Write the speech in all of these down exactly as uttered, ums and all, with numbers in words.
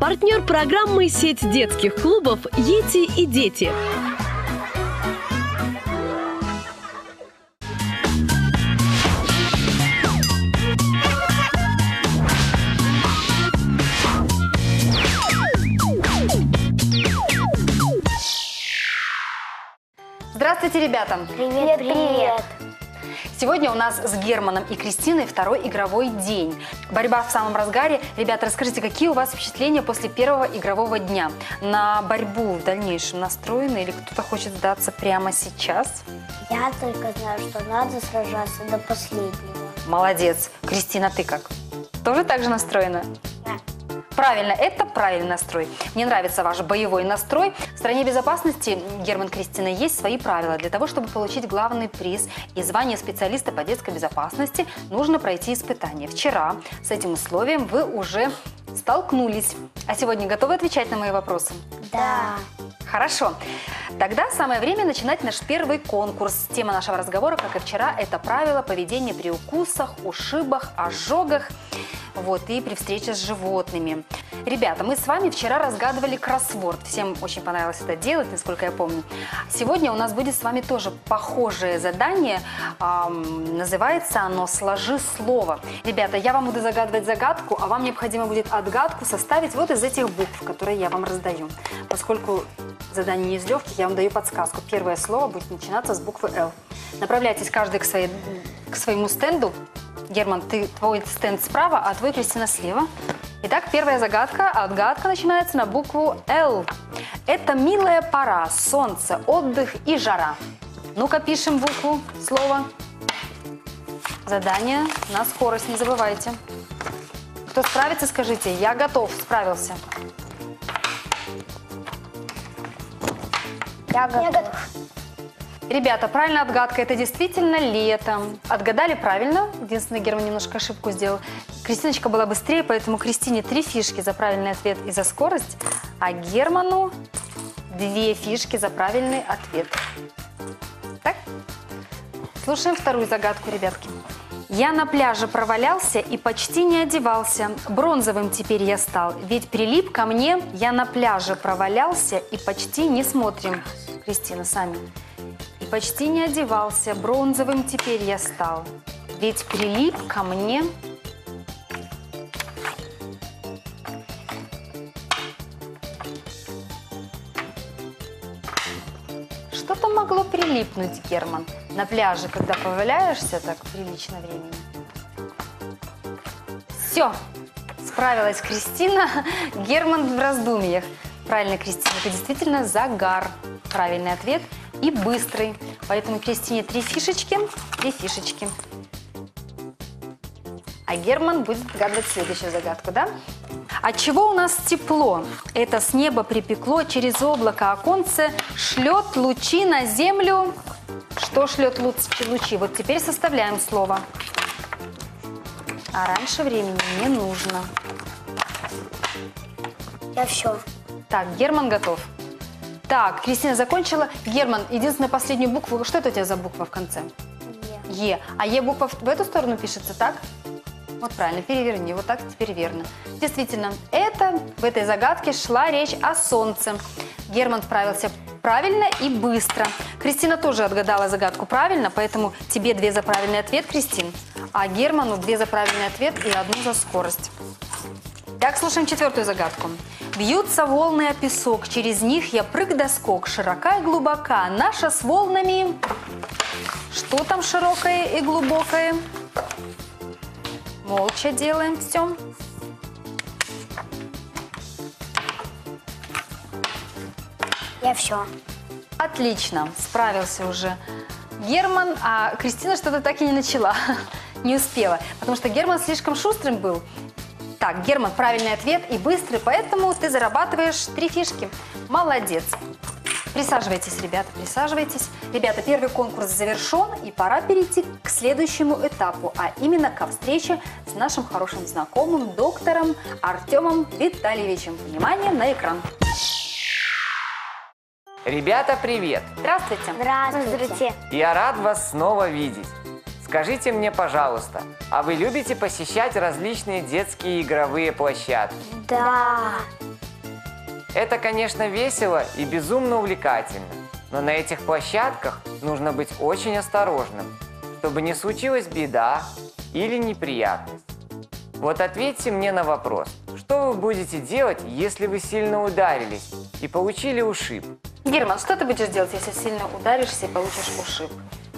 Партнер программы «Сеть детских клубов «Йети и дети». Здравствуйте, ребята! Привет, привет! Сегодня у нас с Германом и Кристиной второй игровой день. Борьба в самом разгаре. Ребята, расскажите, какие у вас впечатления после первого игрового дня? На борьбу в дальнейшем настроены или кто-то хочет сдаться прямо сейчас? Я только знаю, что надо сражаться до последнего. Молодец! Кристина, ты как? Тоже так же настроена? Да. Правильно, это правильный настрой. Мне нравится ваш боевой настрой. В стране безопасности, Герман, Кристина, есть свои правила. Для того, чтобы получить главный приз и звание специалиста по детской безопасности, нужно пройти испытание. Вчера с этим условием вы уже столкнулись. А сегодня готовы отвечать на мои вопросы? Да. Хорошо. Тогда самое время начинать наш первый конкурс. Тема нашего разговора, как и вчера, это правила поведения при укусах, ушибах, ожогах, вот, и при встрече с животными. Ребята, мы с вами вчера разгадывали кроссворд. Всем очень понравилось это делать, насколько я помню. Сегодня у нас будет с вами тоже похожее задание. Эм, называется оно «Сложи слово». Ребята, я вам буду загадывать загадку, а вам необходимо будет отгадку составить вот из этих букв, которые я вам раздаю. Поскольку задание не из легких, я вам даю подсказку. Первое слово будет начинаться с буквы «Л». Направляйтесь каждый к, своей, к своему стенду. Герман, ты, твой стенд справа, а твой, Кристина, слева. Итак, первая загадка. Отгадка начинается на букву «Л». Это милая пора, солнце, отдых и жара. Ну-ка, пишем букву, слово. Задание на скорость, не забывайте. Кто справится, скажите: я готов, справился. Я готов. Я готов. Ребята, правильная отгадка – это действительно лето. Отгадали правильно. Единственное, Герман немножко ошибку сделал. Кристиночка была быстрее, поэтому Кристине три фишки за правильный ответ и за скорость, а Герману две фишки за правильный ответ. Так? Слушаем вторую загадку, ребятки. Я на пляже провалялся и почти не одевался. Бронзовым теперь я стал, ведь прилип ко мне. Я на пляже провалялся и почти не смотрим. Кристина, сами. И почти не одевался, бронзовым теперь я стал, ведь прилип ко мне. Что-то могло прилипнуть, Герман, на пляже, когда поваляешься так прилично времени. Все, справилась Кристина, Герман в раздумьях. Правильно, Кристина, это действительно загар. Правильный ответ и быстрый. Поэтому Кристине три фишечки, три фишечки. А Герман будет отгадывать следующую загадку, да? От чего у нас тепло? Это с неба припекло, через облако оконце шлет лучи на землю. Что шлет лучи? Вот теперь составляем слово. А раньше времени не нужно. Я все. Так, Герман готов. Так, Кристина закончила. Герман, единственную последнюю букву. Что это у тебя за буква в конце? Е. Е. А Е буква в эту сторону пишется, так? Вот правильно, переверни. Вот так теперь верно. Действительно, это в этой загадке шла речь о солнце. Герман справился правильно и быстро. Кристина тоже отгадала загадку правильно, поэтому тебе две за правильный ответ, Кристин, а Герману две за правильный ответ и одну за скорость. Так, слушаем четвертую загадку. Бьются волны о песок, через них я прыг да скок, широка и глубока, наша с волнами. Что там широкое и глубокое? Молча делаем все. Я все. Отлично, справился уже Герман, а Кристина что-то так и не начала, не успела, потому что Герман слишком шустрым был. Так, Герман, правильный ответ и быстрый, поэтому ты зарабатываешь три фишки. Молодец. Присаживайтесь, ребята, присаживайтесь. Ребята, первый конкурс завершен, и пора перейти к следующему этапу, а именно ко встрече с нашим хорошим знакомым доктором Артемом Витальевичем. Внимание на экран. Ребята, привет! Здравствуйте. Здравствуйте. Я рад вас снова видеть. Скажите мне, пожалуйста, а вы любите посещать различные детские игровые площадки? Да. Это, конечно, весело и безумно увлекательно, но на этих площадках нужно быть очень осторожным, чтобы не случилась беда или неприятность. Вот ответьте мне на вопрос, что вы будете делать, если вы сильно ударились и получили ушиб? Герман, что ты будешь делать, если сильно ударишься и получишь ушиб?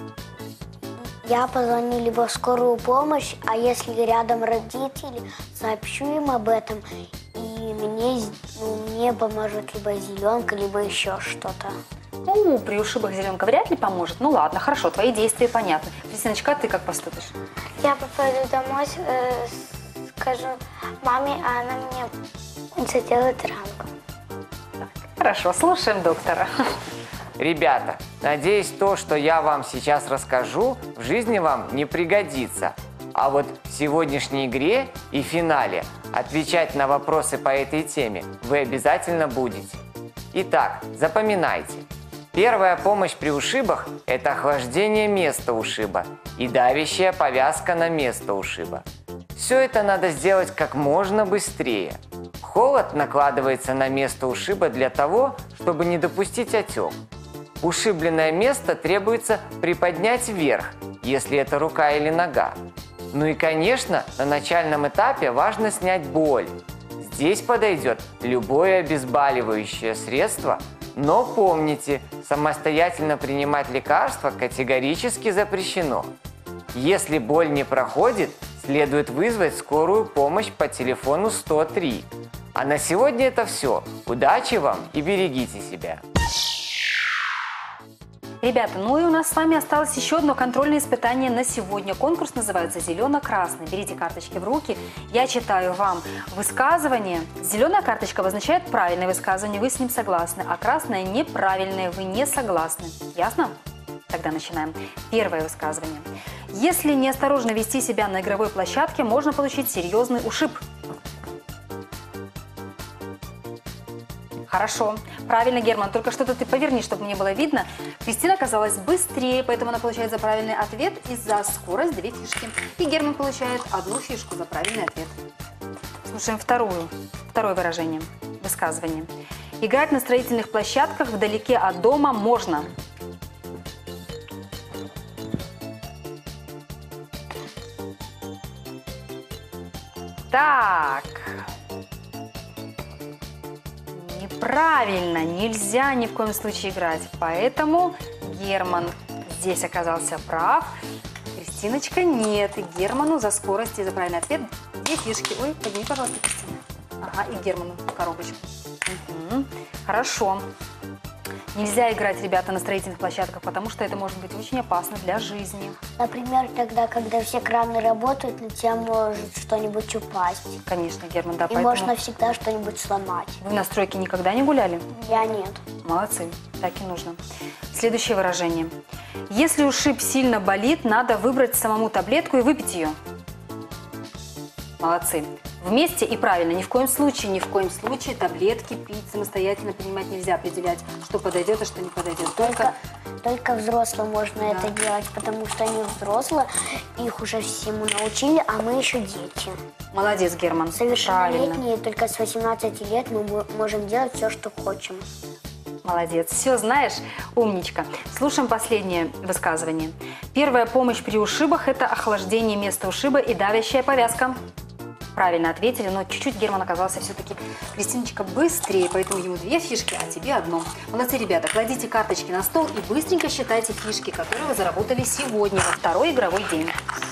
Я позвоню либо в скорую помощь, а если рядом родители, сообщу им об этом, и мне, ну, мне поможет либо зеленка, либо еще что-то. Ну, при ушибах зеленка вряд ли поможет. Ну ладно, хорошо, твои действия понятны. Кристиночка, а ты как поступишь? Я попаду домой, э, скажу маме, а она мне заделает ранку. Хорошо, слушаем доктора. Ребята, надеюсь, то, что я вам сейчас расскажу, в жизни вам не пригодится. А вот в сегодняшней игре и финале отвечать на вопросы по этой теме вы обязательно будете. Итак, запоминайте. Первая помощь при ушибах – это охлаждение места ушиба и давящая повязка на место ушиба. Все это надо сделать как можно быстрее. Холод накладывается на место ушиба для того, чтобы не допустить отек. Ушибленное место требуется приподнять вверх, если это рука или нога. Ну и, конечно, на начальном этапе важно снять боль. Здесь подойдет любое обезболивающее средство, но помните, самостоятельно принимать лекарства категорически запрещено. Если боль не проходит, следует вызвать скорую помощь по телефону сто три. А на сегодня это все. Удачи вам и берегите себя! Ребята, ну и у нас с вами осталось еще одно контрольное испытание на сегодня. Конкурс называется «Зелено-красный». Берите карточки в руки. Я читаю вам высказывание. Зеленая карточка обозначает правильное высказывание, вы с ним согласны, а красная – неправильное, вы не согласны. Ясно? Тогда начинаем. Первое высказывание. Если неосторожно вести себя на игровой площадке, можно получить серьезный ушиб. Хорошо. Правильно, Герман. Только что-то ты поверни, чтобы мне было видно. Кристина оказалась быстрее, поэтому она получает за правильный ответ и за скорость две фишки. И Герман получает одну фишку за правильный ответ. Слушаем вторую. Второе выражение. Высказывание. Играть на строительных площадках вдалеке от дома можно. Так. Неправильно, нельзя ни в коем случае играть. Поэтому Герман здесь оказался прав. Кристиночка нет. И Герману за скорость и за правильный ответ две фишки. Ой, подними, пожалуйста, Кристина. Ага, и Герману коробочку. Угу. Хорошо. Нельзя играть, ребята, на строительных площадках, потому что это может быть очень опасно для жизни. Например, тогда, когда все краны работают, на тебя может что-нибудь упасть. Конечно, Герман, да. И поэтому... можно всегда что-нибудь сломать. Вы на стройке никогда не гуляли? Я нет. Молодцы, так и нужно. Следующее выражение. Если ушиб сильно болит, надо выбрать самому таблетку и выпить ее. Молодцы. Вместе и правильно. Ни в коем случае, ни в коем случае таблетки пить самостоятельно принимать нельзя, определять, что подойдет, а что не подойдет. Только, Только взрослым можно Да. это делать, потому что они взрослые, их уже всему научили, а мы еще дети. Молодец, Герман. Совершеннолетние, Правильно. только с восемнадцати лет мы мо- можем делать все, что хотим. Молодец. Все знаешь, умничка. Слушаем последнее высказывание. Первая помощь при ушибах – это охлаждение места ушиба и давящая повязка. Правильно ответили, но чуть-чуть Герман оказался все-таки, Кристиночка, быстрее, поэтому ему две фишки, а тебе одну. Молодцы, ребята, кладите карточки на стол и быстренько считайте фишки, которые вы заработали сегодня, во второй игровой день.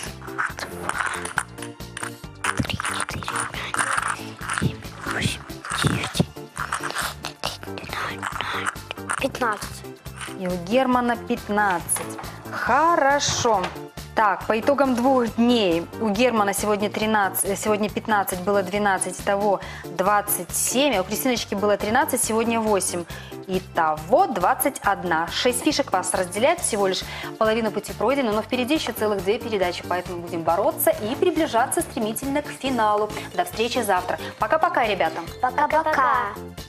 пятнадцать. И у Германа пятнадцать. Хорошо. Так, по итогам двух дней у Германа сегодня, тринадцать, сегодня пятнадцать, было двенадцать, итого двадцать семь, а у Кристиночки было тринадцать, сегодня восемь. Итого двадцать один. шесть фишек вас разделяет, всего лишь половину пути пройдено, но впереди еще целых две передачи, поэтому будем бороться и приближаться стремительно к финалу. До встречи завтра. Пока-пока, ребята. Пока-пока.